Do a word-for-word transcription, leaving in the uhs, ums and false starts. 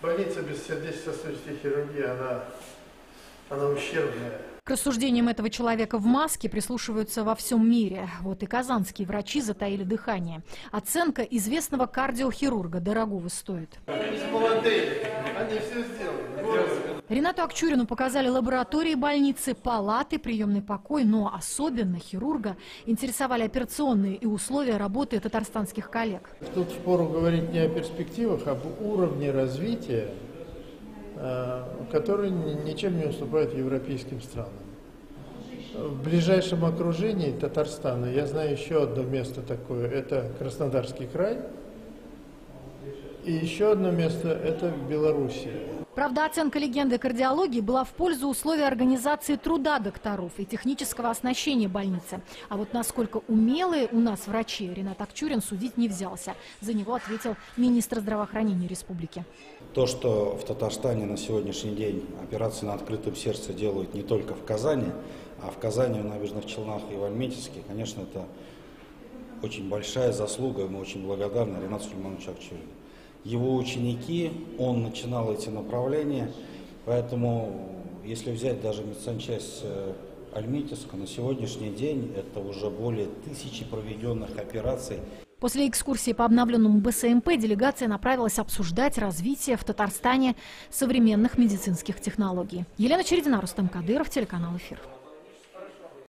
Больница без сердечно-сосудистой хирургии, она, она ущербная. К рассуждениям этого человека в маске прислушиваются во всем мире. Вот и казанские врачи затаили дыхание. Оценка известного кардиохирурга дорогого стоит. Они же молодые, они все сделали. Ринату Акчурину показали лаборатории больницы, палаты, приемный покой, но особенно хирурга интересовали операционные и условия работы татарстанских коллег. Тут впору говорить не о перспективах, а об уровне развития, который ничем не уступает европейским странам. В ближайшем окружении Татарстана я знаю еще одно место такое, это Краснодарский край, и еще одно место это Белоруссия. Правда, оценка легенды кардиологии была в пользу условий организации труда докторов и технического оснащения больницы. А вот насколько умелые у нас врачи, Ринат Акчурин судить не взялся. За него ответил министр здравоохранения республики. То, что в Татарстане на сегодняшний день операции на открытом сердце делают не только в Казани, а в Казани, в Набережных Челнах и в Альметьевске, конечно, это очень большая заслуга, и мы очень благодарны Ринату Сулеймановичу Акчурину. Его ученики, он начинал эти направления, поэтому, если взять даже медсанчасть Альметьевска, на сегодняшний день это уже более тысячи проведенных операций. После экскурсии по обновленному Бэ Эс Эм Пэ делегация направилась обсуждать развитие в Татарстане современных медицинских технологий. Елена Чередина, Рустам Кадыров, телеканал «Эфир».